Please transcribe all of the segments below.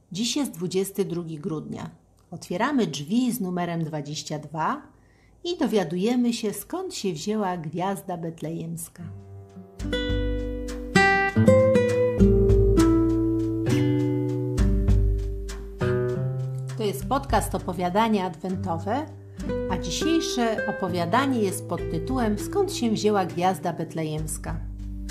Dziś jest 22 grudnia. Otwieramy drzwi z numerem 22 i dowiadujemy się, skąd się wzięła gwiazda betlejemska. To jest podcast opowiadania adwentowe, a dzisiejsze opowiadanie jest pod tytułem Skąd się wzięła gwiazda betlejemska?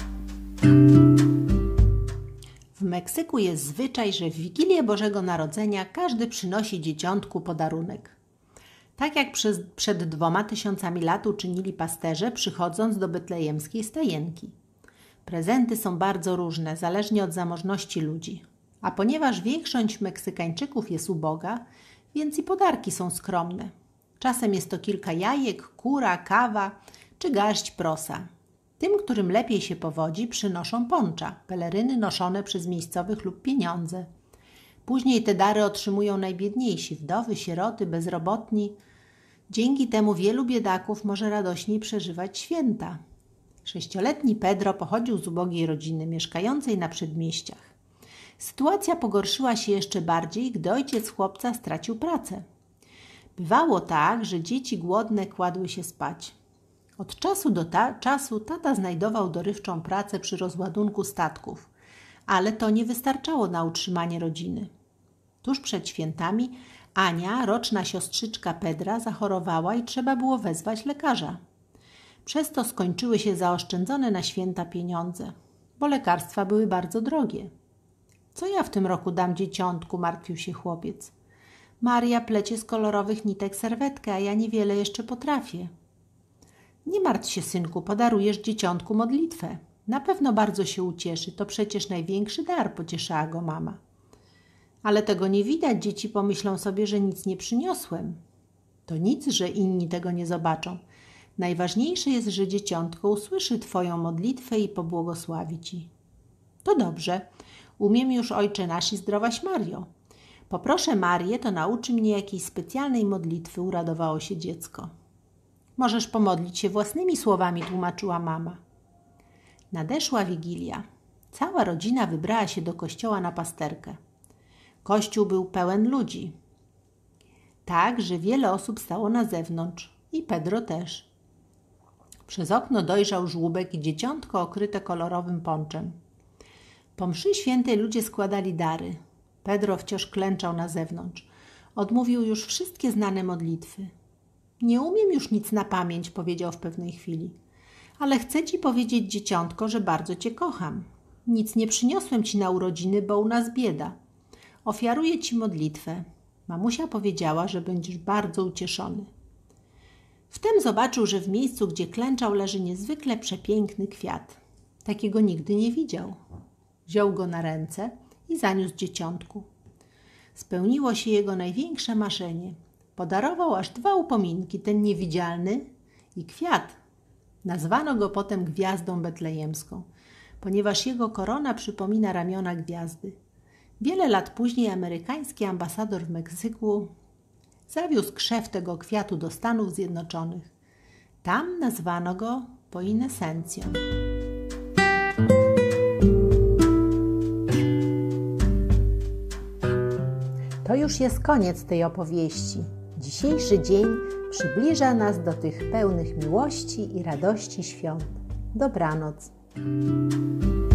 W Meksyku jest zwyczaj, że w Wigilię Bożego Narodzenia każdy przynosi dzieciątku podarunek. Tak jak przed 2000 lat uczynili pasterze, przychodząc do betlejemskiej stajenki. Prezenty są bardzo różne, zależnie od zamożności ludzi. A ponieważ większość Meksykańczyków jest uboga, więc i podarki są skromne. Czasem jest to kilka jajek, kura, kawa czy garść prosa. Tym, którym lepiej się powodzi, przynoszą poncza, peleryny noszone przez miejscowych lub pieniądze. Później te dary otrzymują najbiedniejsi, wdowy, sieroty, bezrobotni. Dzięki temu wielu biedaków może radośniej przeżywać święta. 6-letni Pedro pochodził z ubogiej rodziny mieszkającej na przedmieściach. Sytuacja pogorszyła się jeszcze bardziej, gdy ojciec chłopca stracił pracę. Bywało tak, że dzieci głodne kładły się spać. Od czasu do czasu tata znajdował dorywczą pracę przy rozładunku statków, ale to nie wystarczało na utrzymanie rodziny. Tuż przed świętami Ania, roczna siostrzyczka Pedra, zachorowała i trzeba było wezwać lekarza. Przez to skończyły się zaoszczędzone na święta pieniądze, bo lekarstwa były bardzo drogie. Co ja w tym roku dam dzieciątku? Martwił się chłopiec. Maria plecie z kolorowych nitek serwetkę, a ja niewiele jeszcze potrafię. Nie martw się, synku, podarujesz dzieciątku modlitwę. Na pewno bardzo się ucieszy, to przecież największy dar, pocieszała go mama. Ale tego nie widać, dzieci pomyślą sobie, że nic nie przyniosłem. To nic, że inni tego nie zobaczą. Najważniejsze jest, że dzieciątko usłyszy twoją modlitwę i pobłogosławi ci. To dobrze, umiem już Ojcze Nasz i Zdrowaś Mario. Poproszę Marię, to nauczy mnie jakiejś specjalnej modlitwy, uradowało się dziecko. Możesz pomodlić się własnymi słowami, tłumaczyła mama. Nadeszła Wigilia. Cała rodzina wybrała się do kościoła na pasterkę. Kościół był pełen ludzi. Tak, że wiele osób stało na zewnątrz i Pedro też. Przez okno dojrzał żłóbek i dzieciątko okryte kolorowym ponczem. Po mszy świętej ludzie składali dary. Pedro wciąż klęczał na zewnątrz. Odmówił już wszystkie znane modlitwy. Nie umiem już nic na pamięć, powiedział w pewnej chwili. Ale chcę ci powiedzieć, dzieciątko, że bardzo cię kocham. Nic nie przyniosłem ci na urodziny, bo u nas bieda. Ofiaruję ci modlitwę. Mamusia powiedziała, że będziesz bardzo ucieszony. Wtem zobaczył, że w miejscu, gdzie klęczał, leży niezwykle przepiękny kwiat. Takiego nigdy nie widział. Wziął go na ręce i zaniósł dzieciątku. Spełniło się jego największe marzenie. Podarował aż 2 upominki, ten niewidzialny i kwiat. Nazwano go potem gwiazdą betlejemską, ponieważ jego korona przypomina ramiona gwiazdy. Wiele lat później amerykański ambasador w Meksyku zawiózł krzew tego kwiatu do Stanów Zjednoczonych. Tam nazwano go poinesencją. To już jest koniec tej opowieści. Dzisiejszy dzień przybliża nas do tych pełnych miłości i radości świąt. Dobranoc.